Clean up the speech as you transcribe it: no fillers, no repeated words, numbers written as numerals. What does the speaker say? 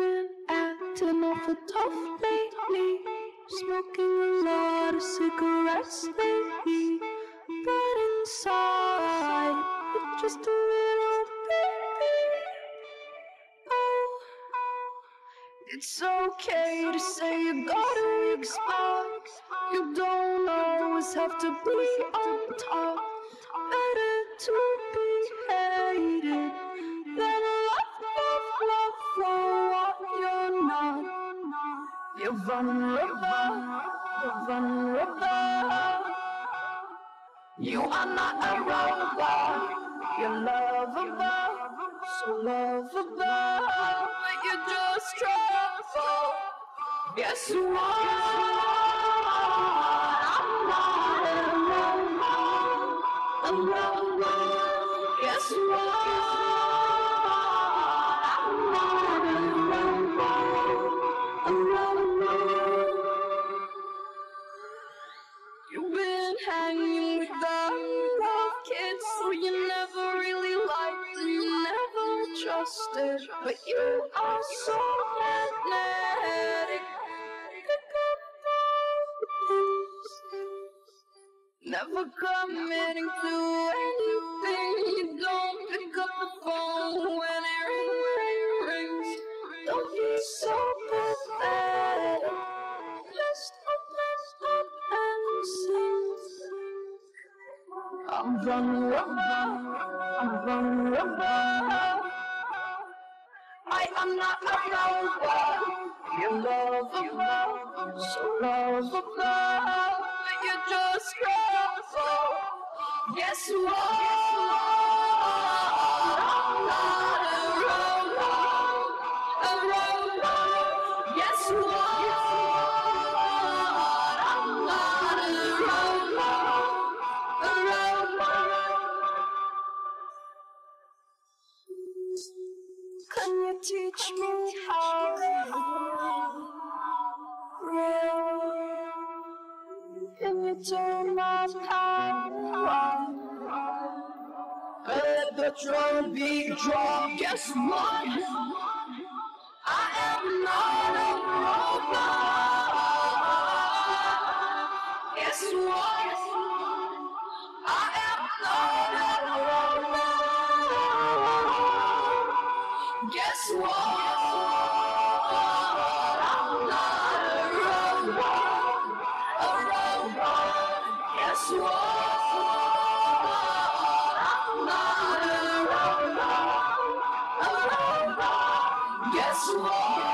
been acting awful tough lately, smoking a lot of cigarettes lately, but inside you're just a little baby. Oh, it's okay to say you got a weak spot. You don't always have to be on top. Better to be hated than love for what you're not. You're vulnerable, you're vulnerable. You are not a robot. You're lovable, so lovable, but you're just trouble. Yes, you are. I'm not a robot, a robot. Yes, you are. I'm not a robot, a robot. You've been hanging with the rough kids who you never really liked and you never trusted, but you are so magnetic. Pick up all the things, never committing to anything. You don't pick up the phone when it rings. Don't be so pathetic. Just open up and sing. I'm vulnerable, I'm vulnerable. I am not a robot. You're lovable, so lovable, but you're just trouble. Yes, you are. I'm not a robot, a robot. Yes, you are. I'm not a robot, a robot. Can you teach me how to real? Can you turn my power on? Let the drum beat drop. Guess what? I am not a robot. Guess what? I am not a robot. Guess what? I'm not a robot, a robot. Guess what? I'm not a robot, a robot. Guess what?